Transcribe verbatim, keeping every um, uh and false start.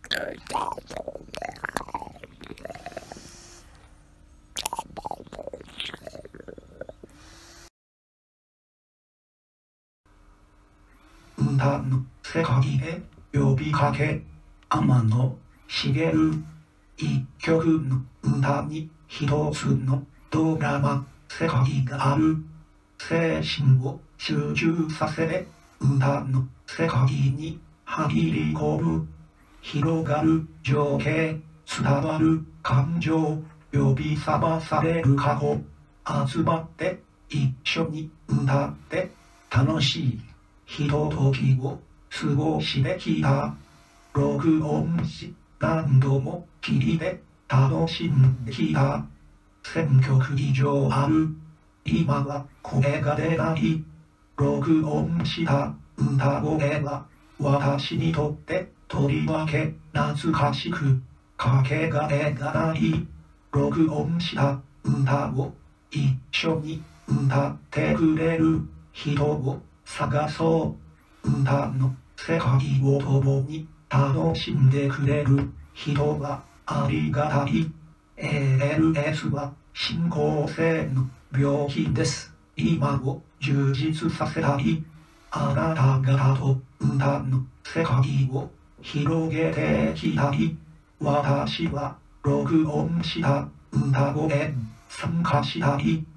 歌の世界へ呼びかけ天野茂一曲の歌に一つのドラマ世界がある。精神を集中させ歌の世界に入り込む。広がる情景伝わる感情呼び覚まされる過去集まって一緒に歌って楽しいひとときを過ごしてきた。録音し何度も聞いて楽しんできた。せんきょく以上ある。今は声が出ない。録音した歌声は私にとってとりわけ懐かしくかけがえがない。録音した歌を一緒に歌ってくれる人を探そう。歌の世界を共に楽しんでくれる人はありがたい。エーエルエス は進行性の病気です。今を充実させたい。あなた方と歌の世界を広げていきたい。私は録音した歌声参加したい。